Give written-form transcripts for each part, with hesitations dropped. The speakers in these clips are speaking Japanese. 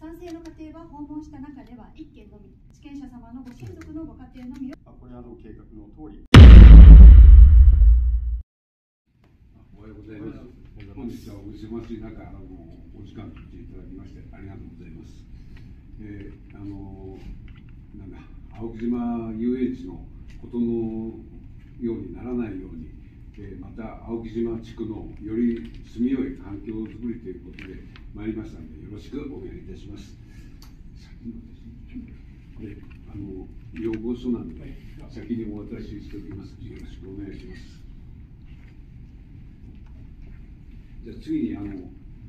賛成の家庭は訪問した中では1件のみ、地権者様のご親族のご家庭のみを。 これ計画の通り。 おはようございます。本日はお忙しい中、お時間とっていただきましてありがとうございます。青木島遊園地のことのようにならないように、また青木島地区のより住みよい環境づくりということで参りましたので、よろしくお願いいたします。要望書なんで先にお渡ししておきますので、よろしくお願いします。じゃあ次に代表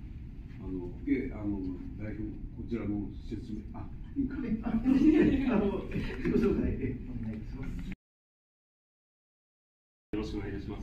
こちらの説明、いいか。自己紹介でお願いします。 よろしくお願いします。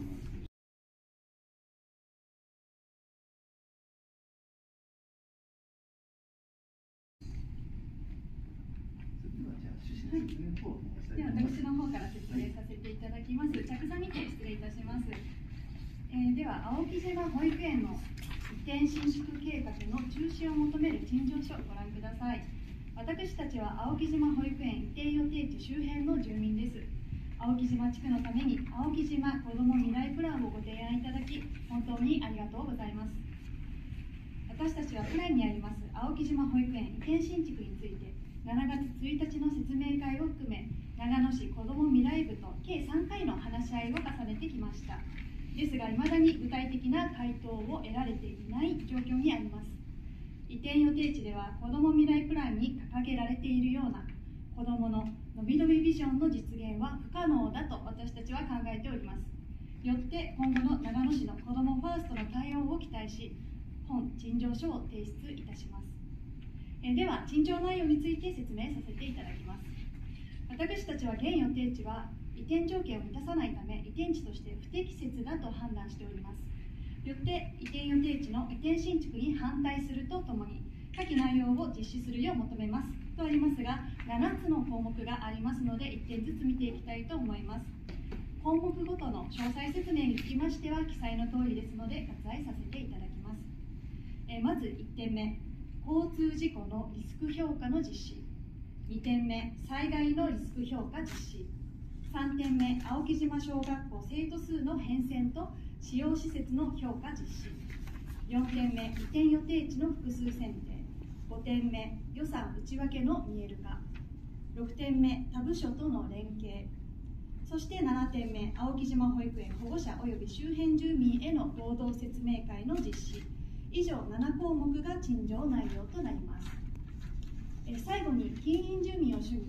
では私の方から説明させていただきます。着座にて失礼いたします。では青木島保育園の移転新築計画の中止を求める陳情書をご覧ください。私たちは青木島保育園移転予定地周辺の住民です。青木島地区のために青木島こども未来プランをご提案いただき本当にありがとうございます。私たちは都内にあります青木島保育園移転新築について7月1日の説明会を含め長野市こども未来部と計3回の話し合いを重ねてきました。ですが、未だに具体的な回答を得られていない状況にあります。移転予定地では、子ども未来プランに掲げられているような子どもののびのびビジョンの実現は不可能だと私たちは考えております。よって、今後の長野市の子どもファーストの対応を期待し、本陳情書を提出いたします。では、陳情内容について説明させていただきます。私たちは現予定地は移転条件を満たさないため移転地として不適切だと判断しております。よって移転予定地の移転新築に反対するとともに下記内容を実施するよう求めますとありますが、7つの項目がありますので1点ずつ見ていきたいと思います。項目ごとの詳細説明につきましては記載の通りですので割愛させていただきます。まず1点目、交通事故のリスク評価の実施。2点目、災害のリスク評価実施。3点目、青木島小学校生徒数の変遷と使用施設の評価実施。4点目、移転予定地の複数選定。5点目、予算内訳の見える化。6点目、他部署との連携。そして7点目、青木島保育園保護者及び周辺住民への合同説明会の実施。以上7項目が陳情内容となります。最後に近隣住民を主に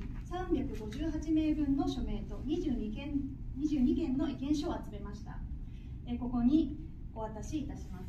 358名分の署名と22件の意見書を集めました。ここにお渡しいたします。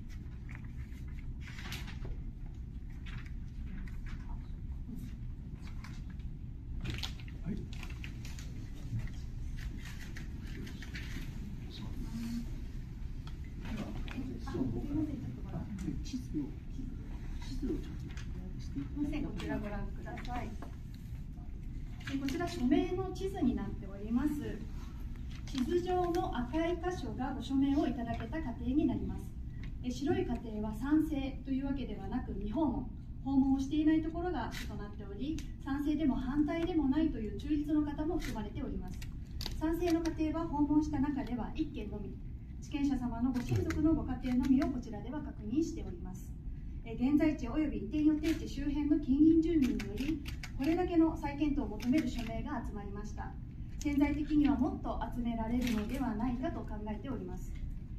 こちらご覧ください。こちら署名の地図になっております。地図上の赤い箇所がご署名をいただけた過程になります。白い過程は賛成というわけではなく未訪問、訪問をしていないところが主となっており、賛成でも反対でもないという中立の方も含まれております。賛成の家庭は訪問した中では1件のみ、地権者様のご親族のご家庭のみをこちらでは確認しております。現在地及び移転予定地周辺の近隣住民により、これだけの再検討を求める署名が集まりました。潜在的にはもっと集められるのではないかと考えております。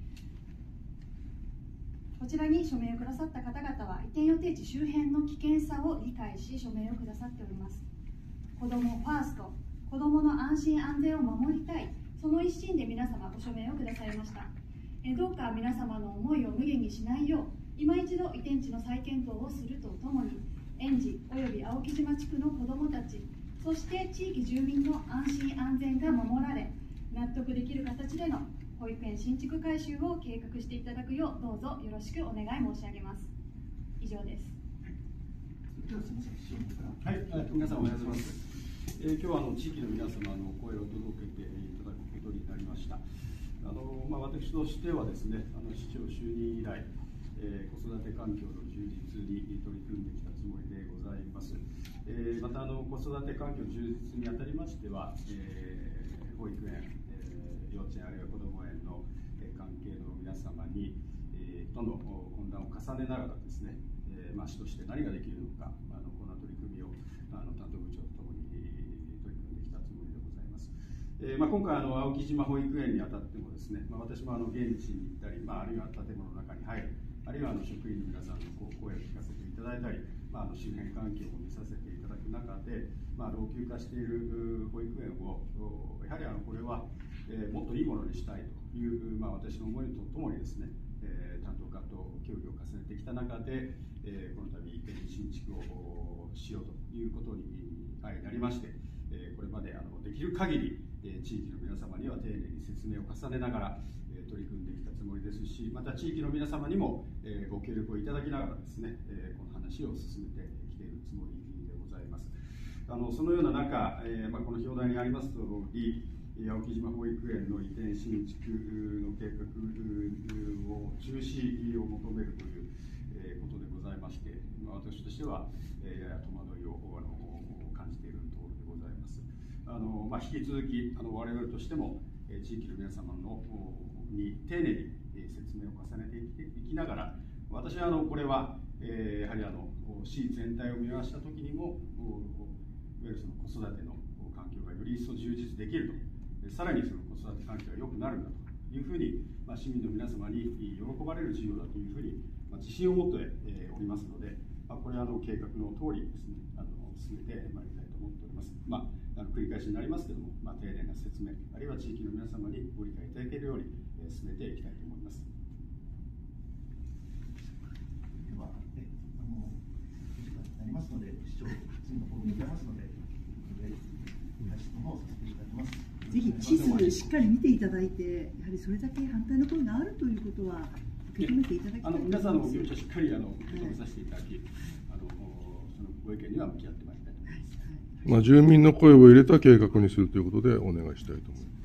こちらに署名をくださった方々は、移転予定地周辺の危険さを理解し、署名をくださっております。子どもファースト、子どもの安心安全を守りたい、その一心で皆様ご署名をくださいました。どうか皆様の思いを無限にしないよう、今一度移転地の再検討をするとともに、園児および青木島地区の子どもたち、そして地域住民の安心安全が守られ、納得できる形での保育園新築改修を計画していただくよう、どうぞよろしくお願い申し上げます。以上です。 はい、皆さんおはようございます。今日は地域の皆様の声を届けていただくことになりました。私としてはですね、市長就任以来、子育て環境の充実に取り組んできたつもりまた子育て環境充実にあたりましては、保育園、幼稚園あるいは子ども園の関係の皆様に、との懇談を重ねながらですね、市として何ができるのか、この取り組みを担当部長とともに取り組んできたつもりでございます。今回青木島保育園にあたってもですね、私も現地に行ったり、あるいは建物の中に入る、あるいは職員の皆さんの声を聞かせていただいたり、周辺環境を見させていただく中で、老朽化している保育園をやはりこれは、もっといいものにしたいという、私の思いとともにですね、担当課と協議を重ねてきた中で、この度新築をしようということになりまして、これまでできる限り地域の皆様には丁寧に説明を重ねながら取り組んできたつもりですし、また地域の皆様にもご協力をいただきながらですね、この話を進めてきているつもりでございます。そのような中、この表題にあります通り、青木島保育園の移転新築の計画を中止を求めるということでございまして、私としてはやや戸惑いを感じているところでございます。引き続き我々としても地域の皆様に丁寧に説明を重ねていきながら、私はこれはやはり市全体を見回したときにも、いわゆるその子育ての環境がより一層充実できると、さらにその子育て環境が良くなるんだというふうに、市民の皆様に喜ばれる事業だというふうに、自信を持っておりますので、これは計画の通りですね、進めてまいりたいと思っております。繰り返しになりますけれども、丁寧な説明、あるいは地域の皆様にご理解いただけるように進めていきたいと思います。 では、お時間になりますので、市長、次の方にございますので、解説の方をさせていただきます。 ぜひ地図しっかり見ていただいて、やはりそれだけ反対の声があるということは受け止めていただきたいと思います。 皆さんのお気持ちをしっかり受け止めさせていただき、そのご意見には向き合ってまいりたいと思います。 住民の声を入れた計画にするということでお願いしたいと思います。